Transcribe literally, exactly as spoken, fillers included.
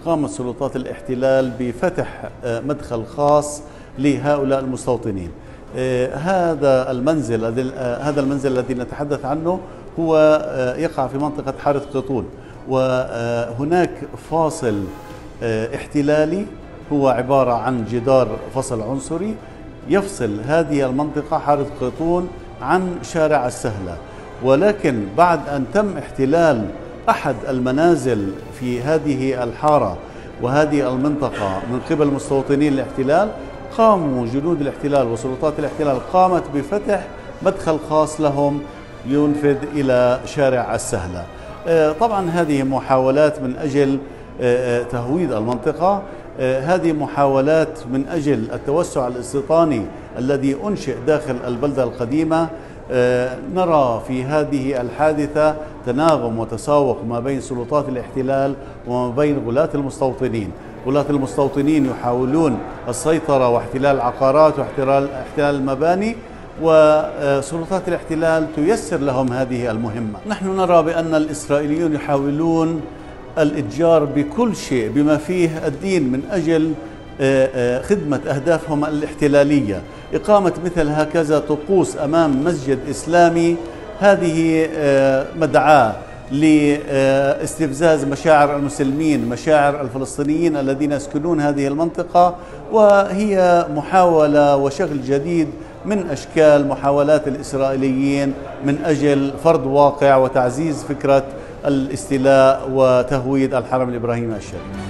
قامت سلطات الاحتلال بفتح مدخل خاص لهؤلاء المستوطنين. هذا المنزل هذا المنزل الذي نتحدث عنه هو يقع في منطقة حارة قطون، وهناك فاصل احتلالي هو عبارة عن جدار فصل عنصري يفصل هذه المنطقة حارة قطون عن شارع السهلة. ولكن بعد أن تم احتلال أحد المنازل في هذه الحارة وهذه المنطقة من قبل مستوطنين الاحتلال، قاموا جنود الاحتلال وسلطات الاحتلال قامت بفتح مدخل خاص لهم ينفذ إلى شارع السهلة. طبعا هذه محاولات من أجل تهويد المنطقة، هذه محاولات من أجل التوسع الاستيطاني الذي أنشئ داخل البلدة القديمة. نرى في هذه الحادثة تناغم وتساوق ما بين سلطات الاحتلال وما بين غلاة المستوطنين. غلاة المستوطنين يحاولون السيطرة واحتلال العقارات واحتلال المباني، وسلطات الاحتلال تيسر لهم هذه المهمة. نحن نرى بأن الإسرائيليون يحاولون الإتجار بكل شيء بما فيه الدين من أجل خدمة أهدافهم الاحتلالية. إقامة مثل هكذا طقوس أمام مسجد إسلامي هذه مدعاة لاستفزاز مشاعر المسلمين، مشاعر الفلسطينيين الذين يسكنون هذه المنطقة، وهي محاولة وشغل جديد من أشكال محاولات الإسرائيليين من أجل فرض واقع وتعزيز فكرة الاستيلاء وتهويد الحرم الإبراهيمي الشريف.